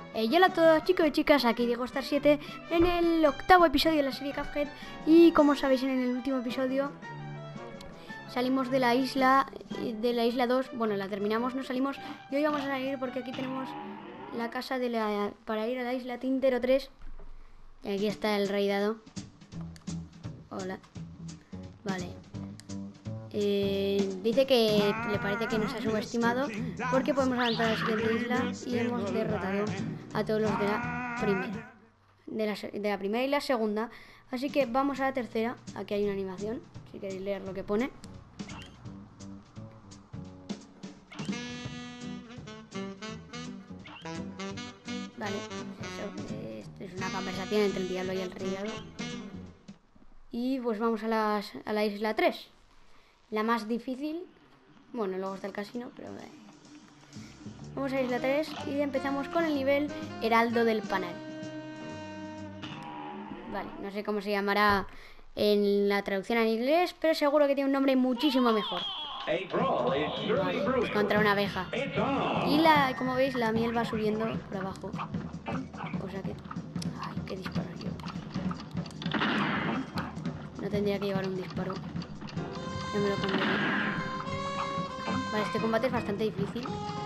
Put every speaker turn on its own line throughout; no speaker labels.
Hola a todos chicos y chicas, aquí DiegoStar7 en el 8º episodio de la serie Cuphead. Y como sabéis, en el último episodio salimos de la isla 2, bueno, la terminamos, nos salimos y hoy vamos a salir porque aquí tenemos la casa para ir a la isla Tintero 3. Y aquí está el rey dado. Hola. Vale. Dice que le parece que nos ha subestimado porque podemos avanzar a la siguiente isla y hemos derrotado a todos los de la primera. De la primera y la segunda. Así que vamos a la tercera. Aquí hay una animación, si queréis leer lo que pone. Vale, esto es una conversación entre el diablo y el rey dado. Y pues vamos a la isla 3. La más difícil. Bueno, luego está el casino, pero vamos a Isla 3 y empezamos con el nivel Heraldo del Panal. Vale, no sé cómo se llamará en la traducción en inglés, pero seguro que tiene un nombre muchísimo mejor. Vale, es contra una abeja. Y como veis, la miel va subiendo por abajo. O sea que... Ay, qué disparo yo. No tendría que llevar un disparo. Ya me lo cambiaré. Vale, este combate es bastante difícil.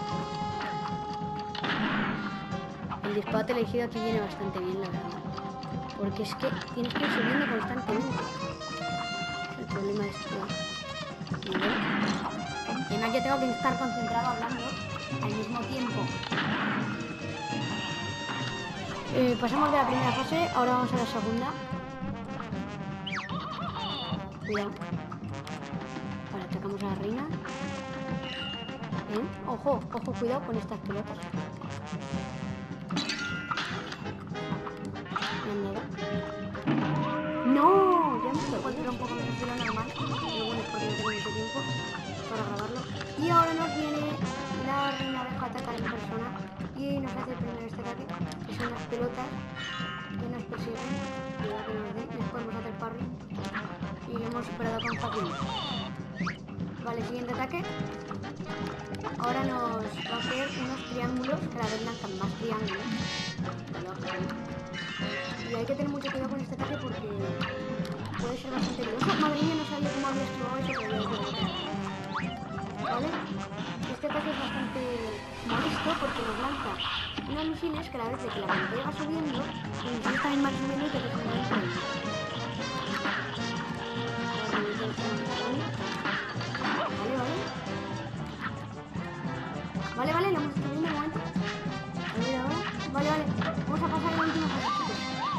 El disparo elegido aquí viene bastante bien, la verdad. Porque es que tienes que ir subiendo constantemente. Es el problema de este nivel. Y además yo tengo que estar concentrado hablando al mismo tiempo. Pasamos de la primera fase, ahora vamos a la segunda. Cuidado. Vale, atacamos a la reina. Bien. Ojo, ojo, cuidado con estas pelotas. ¡No! Ya me tocó tirar un poco menos de lo normal. Pero bueno, es porque no tengo mucho tiempo para grabarlo. Y ahora nos viene la reina abeja a atacar en persona. Y nos hace primero este ataque, que son las pelotas que nos persiguen. Cuidado que nos den, les podemos hacer parry. Y lo hemos superado con facilidad. Vale, siguiente ataque. Ahora nos va a hacer unos triángulos que a la vez lanzan más triángulos. Y hay que tener mucho cuidado con este ataque porque puede ser bastante peligroso. Madre mía, no sabía cómo había esquivado eso, pero ¿vale? Este ataque es bastante molesto porque nos lanza unos misiles que a la vez de que la pantalla va subiendo, los misiles también van subiendo y que se ponen por ahí. Vale, lo hemos hecho bien de momento. A ver ahora. Vale. Vamos a pasar a la última fase, chicos.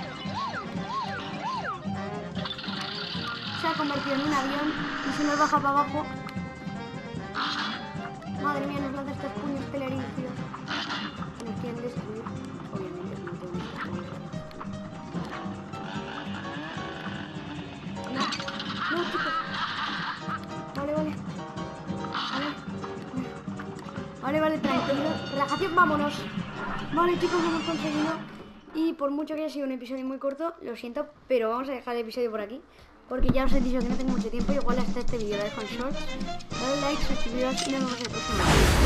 Se ha convertido en un avión y se nos baja para abajo. Madre mía, nos lanza estos puños telerígeos. Nos quieren destruir. Obviamente, no tengo No, chicos. Vale, tranquilo. Relajación, vámonos. Vale, chicos, lo hemos conseguido. Y por mucho que haya sido un episodio muy corto, lo siento, pero vamos a dejar el episodio por aquí. Porque ya os he dicho que no tengo mucho tiempo. Igual hasta este vídeo lo dejo en shorts. Dale like, suscribiros y nos vemos en el próximo vídeo.